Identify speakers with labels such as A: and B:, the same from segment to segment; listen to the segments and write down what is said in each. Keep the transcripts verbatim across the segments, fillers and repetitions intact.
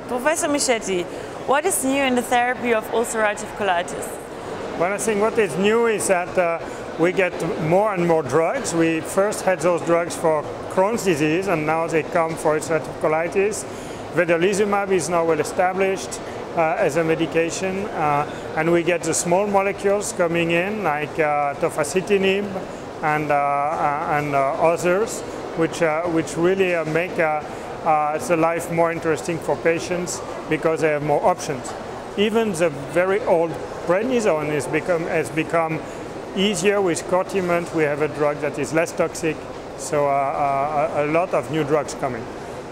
A: Professor Michetti, what is new in the therapy of ulcerative colitis?
B: Well, I think what is new is that uh, we get more and more drugs. We first had those drugs for Crohn's disease, and now they come for ulcerative colitis. Vedolizumab is now well established uh, as a medication, uh, and we get the small molecules coming in, like uh, tofacitinib and, uh, uh, and uh, others, which, uh, which really uh, make uh, uh, the life more interesting for patients because they have more options. Even the very old prednisone has become, has become easier with Cortiment. We have a drug that is less toxic, so uh, uh, a lot of new drugs coming.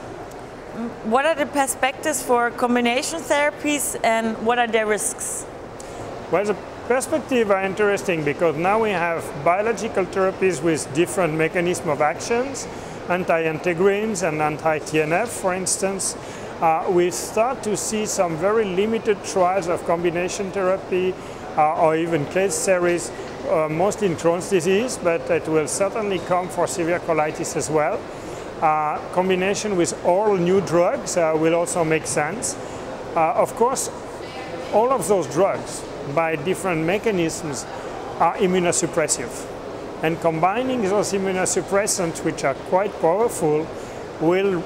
A: What are the perspectives for combination therapies and what are their risks?
B: Well, the perspectives are interesting because now we have biological therapies with different mechanisms of actions, anti-integrins and anti-T N F, for instance. Uh, we start to see some very limited trials of combination therapy uh, or even case series, uh, mostly in Crohn's disease, but it will certainly come for severe colitis as well. Uh, combination with oral new drugs uh, will also make sense. Uh, of course, all of those drugs, by different mechanisms, are immunosuppressive. And combining those immunosuppressants, which are quite powerful, will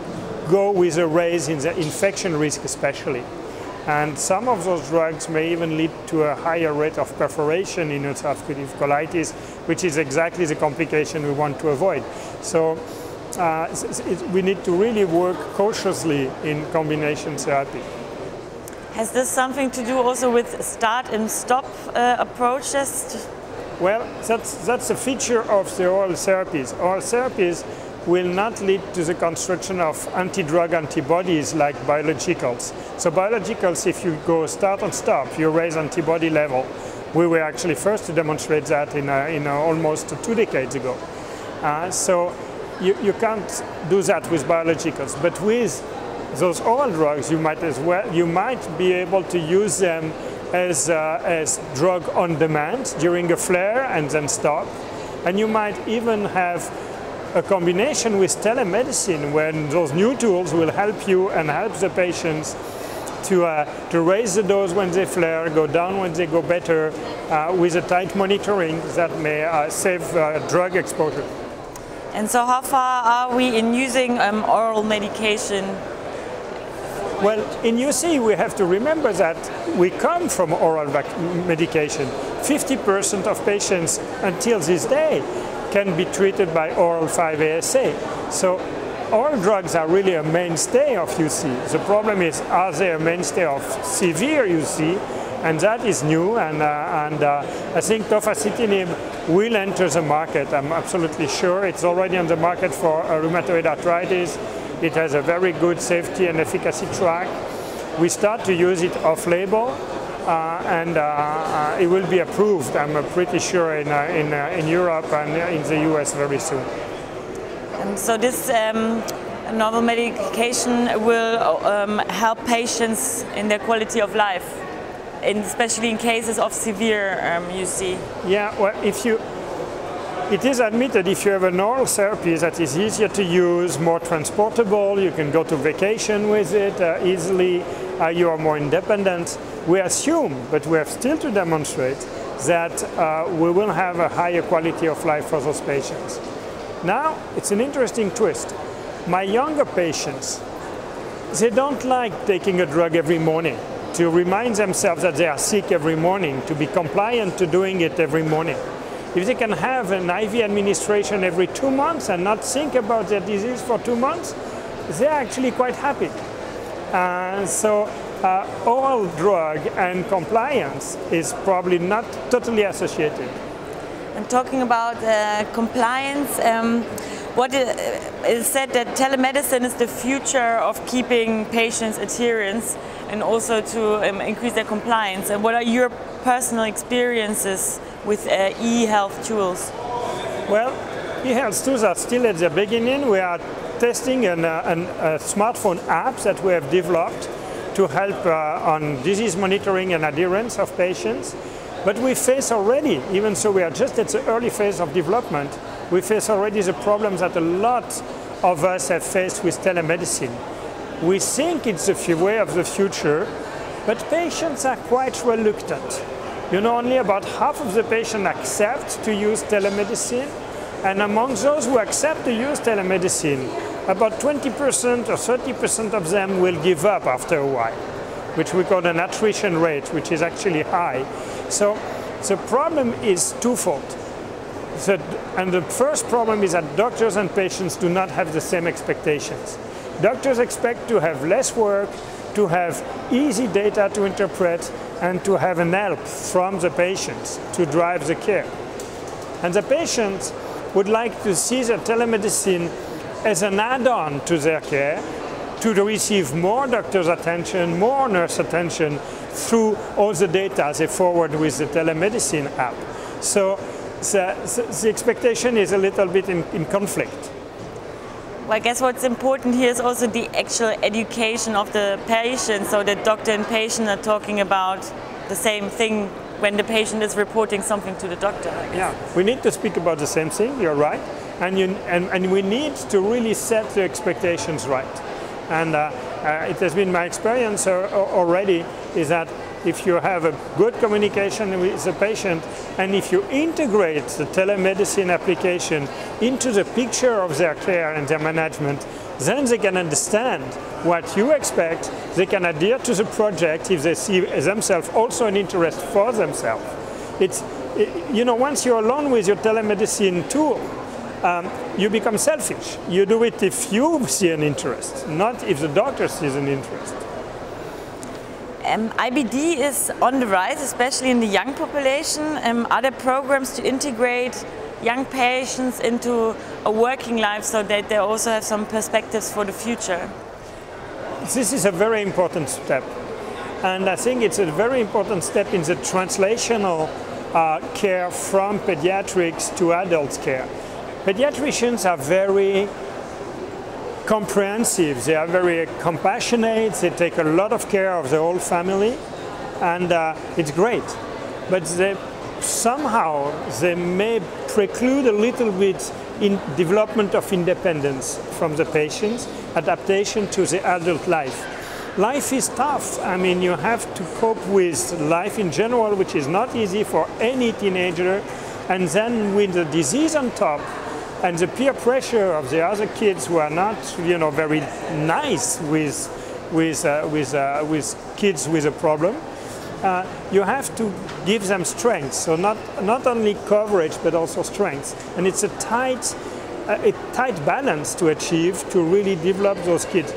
B: go with a raise in the infection risk especially. And some of those drugs may even lead to a higher rate of perforation in ulcerative colitis, which is exactly the complication we want to avoid. So uh, we need to really work cautiously in combination therapy.
A: Has this something to do also with start and stop uh, approaches?
B: Well, that's, that's a feature of the oral therapies. Oral therapies will not lead to the construction of anti-drug antibodies like biologicals. So biologicals, if you go start and stop, you raise antibody level. We were actually first to demonstrate that in, a, in a almost two decades ago. Uh, so you, you can't do that with biologicals, but with those oral drugs, you might as well, you might be able to use them as, uh, as drug on demand during a flare and then stop. And you might even have a combination with telemedicine when those new tools will help you and help the patients to, uh, to raise the dose when they flare, go down when they go better, uh, with a tight monitoring that may uh, save uh, drug exposure.
A: And so how far are we in using um, oral medication?
B: Well, in U C, we have to remember that we come from oral medication. fifty percent of patients until this day can be treated by oral five A S A. So oral drugs are really a mainstay of U C. The problem is, are they a mainstay of severe U C? And that is new, and, uh, and uh, I think tofacitinib will enter the market, I'm absolutely sure. It's already on the market for uh, rheumatoid arthritis. It has a very good safety and efficacy track. We start to use it off-label, uh, and uh, uh, it will be approved, I'm uh, pretty sure, in, uh, in, uh, in Europe and in the U S very soon.
A: And so this um, novel medication will um, help patients in their quality of life, in, especially in cases of severe um, U C. Yeah,
B: well, if you, it is admitted if you have an oral therapy that is easier to use, more transportable, you can go to vacation with it uh, easily, uh, you are more independent. We assume, but we have still to demonstrate, that uh, we will have a higher quality of life for those patients. Now, it's an interesting twist. My younger patients, they don't like taking a drug every morning, to remind themselves that they are sick every morning, to be compliant to doing it every morning. If they can have an I V administration every two months and not think about their disease for two months, they're actually quite happy. Uh, so uh, oral drug and compliance is probably not totally associated.
A: And talking about uh, compliance, um, what is said that telemedicine is the future of keeping patients' adherence and also to um, increase their compliance. And what are your personal experiences with uh, e-health tools?
B: Well, e-health tools are still at the beginning. We are testing an, uh, an, a smartphone app that we have developed to help uh, on disease monitoring and adherence of patients. But we face already, even so we are just at the early phase of development, we face already the problems that a lot of us have faced with telemedicine. We think it's the way of the future, but patients are quite reluctant. You know, only about half of the patients accept to use telemedicine, and among those who accept to use telemedicine, about twenty percent or thirty percent of them will give up after a while, which we call an attrition rate, which is actually high. So the problem is twofold. The, and the first problem is that doctors and patients do not have the same expectations. Doctors expect to have less work, to have easy data to interpret, and to have an help from the patients to drive the care. And the patients would like to see the telemedicine as an add-on to their care, to receive more doctor's attention, more nurse attention through all the data they forward with the telemedicine app. So the, the expectation is a little bit in, in conflict.
A: Well, I guess what's important here is also the actual education of the patient, so the doctor and patient are talking about the same thing when the patient is reporting something to the doctor.
B: Yeah, we need to speak about the same thing, you're right, and, you, and, and we need to really set the expectations right. And uh, uh, it has been my experience uh, already is that if you have a good communication with the patient, and if you integrate the telemedicine application into the picture of their care and their management, then they can understand what you expect, they can adhere to the project if they see themselves also an interest for themselves. It's, it, you know, once you're alone with your telemedicine tool, um, you become selfish. You do it if you see an interest, not if the doctor sees an interest.
A: Um, I B D is on the rise, especially in the young population. Um, are there programs to integrate young patients into a working life so that they also have some perspectives for the future?
B: This is a very important step. And I think it's a very important step in the translational uh, care from pediatrics to adult care. Pediatricians are very comprehensive, they are very compassionate, they take a lot of care of the whole family, and uh, it's great. But they, somehow they may preclude a little bit in development of independence from the patients, adaptation to the adult life. Life is tough. I mean, you have to cope with life in general, which is not easy for any teenager, and then with the disease on top, and the peer pressure of the other kids who are not, you know, very nice with, with, uh, with, uh, with kids with a problem, uh, you have to give them strength. So not, not only coverage, but also strength. And it's a tight, uh, a tight balance to achieve to really develop those kids.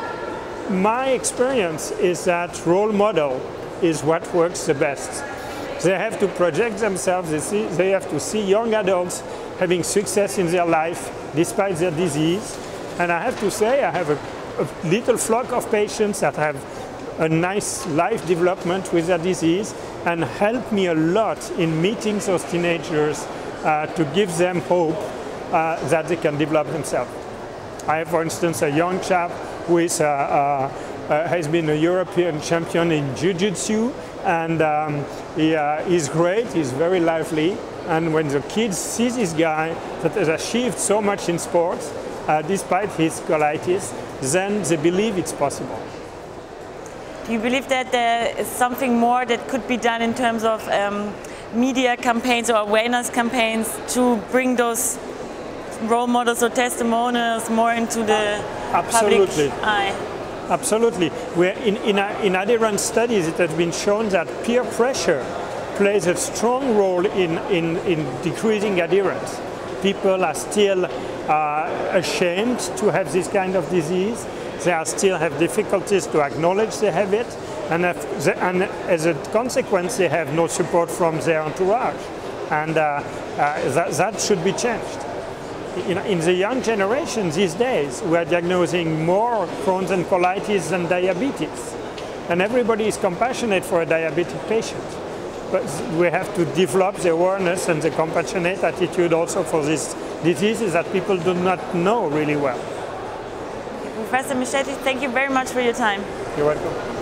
B: My experience is that role model is what works the best. They have to project themselves, they, see, they have to see young adults having success in their life despite their disease. And I have to say, I have a, a little flock of patients that have a nice life development with their disease and help me a lot in meeting those teenagers uh, to give them hope uh, that they can develop themselves. I have, for instance, a young chap who is, uh, uh, uh, has been a European champion in Jiu-Jitsu, and um, he uh, is great, he's very lively. And when the kids see this guy that has achieved so much in sports, uh, despite his colitis, then they believe it's possible.
A: Do you believe that there is something more that could be done in terms of um, media campaigns or awareness campaigns to bring those role models or testimonials more into the
B: Absolutely.
A: public eye?
B: Absolutely. We're in, in, in adherent studies, it has been shown that peer pressure plays a strong role in, in, in decreasing adherence. People are still uh, ashamed to have this kind of disease. They are still have difficulties to acknowledge they have it, and, if they, and as a consequence, they have no support from their entourage. And uh, uh, that, that should be changed. In, in the young generation these days, we are diagnosing more Crohn's and colitis than diabetes. And everybody is compassionate for a diabetic patient. But we have to develop the awareness and the compassionate attitude also for these diseases that people do not know really well.
A: Professor Michetti, thank you very much for your time.
B: You're welcome.